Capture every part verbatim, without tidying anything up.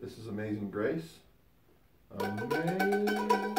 This is Amazing Grace. Amazing.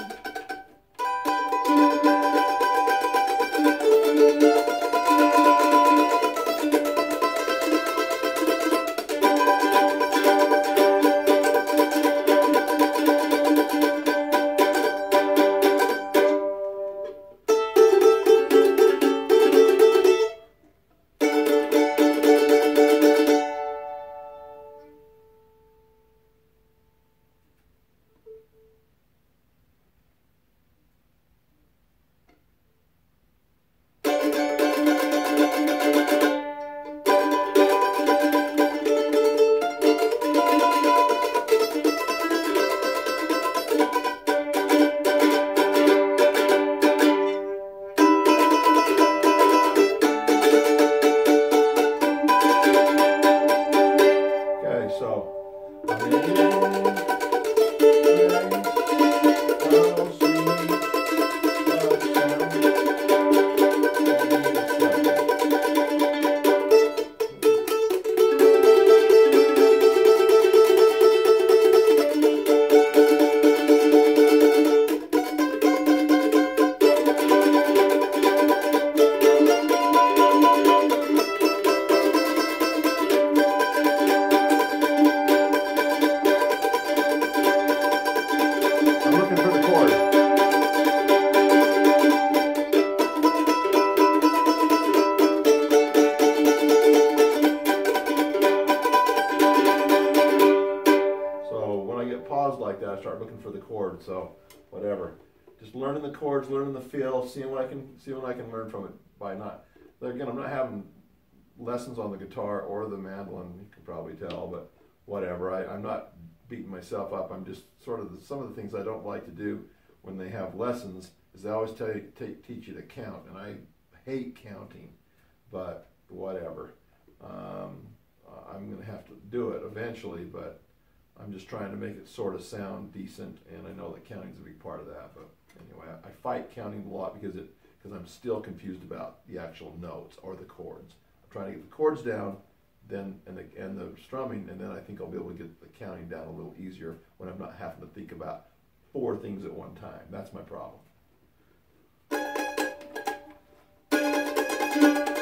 Like that, I start looking for the chord. So whatever, just learning the chords, learning the feel, seeing what I can see what I can learn from it by not. Again, I'm not having lessons on the guitar or the mandolin. You can probably tell, but whatever. I, I'm not beating myself up. I'm just sort of the, some of the things I don't like to do when they have lessons is they always tell you, take, teach you to count, and I hate counting. But whatever. Um, I'm going to have to do it eventually, but I'm just trying to make it sort of sound decent, and I know that counting's a big part of that. But anyway, I, I fight counting a lot because it because I'm still confused about the actual notes or the chords. I'm trying to get the chords down, then and the and the strumming, and then I think I'll be able to get the counting down a little easier when I'm not having to think about four things at one time. That's my problem.